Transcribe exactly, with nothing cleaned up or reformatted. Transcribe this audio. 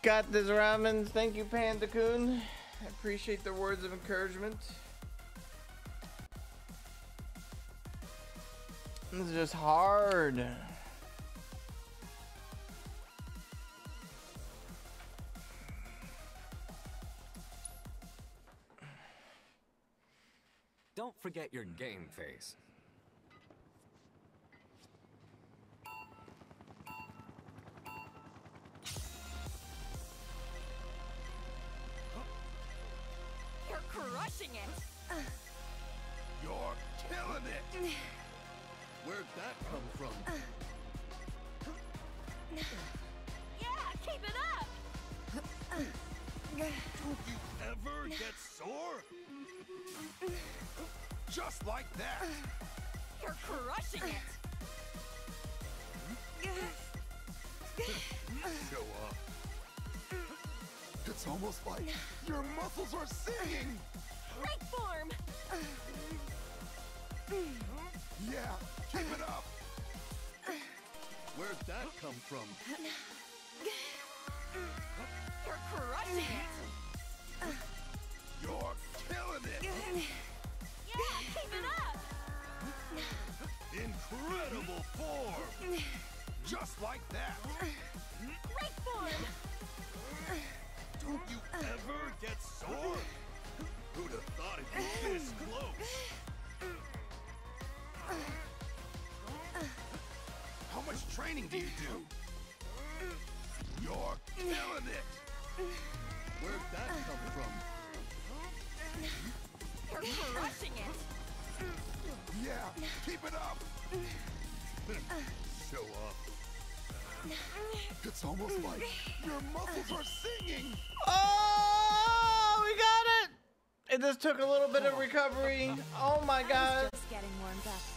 Got this, ramen. Thank you, Panda-kun. I appreciate the words of encouragement. This is just hard. Don't forget your game face. You're crushing it. You're killing it. Where'd that come from? Yeah, keep it up. Don't you ever get sore? Just like that. You're crushing it. Show up. It's almost like your muscles are singing. Break form. Yeah, keep it up. Where'd that come from? You're crushing it. You're killing it. Yeah, keep it up. Incredible form. Just like that. Break form. Don't you ever get sore? Who'd have thought it'd be this close? How much training do you do? You're killing it. Where'd that come from? You're crushing it. Yeah, keep it up. Show up. It's almost like your muscles are singing. Oh, we got it. It just took a little bit of recovery. Oh my God. Just getting warmed up.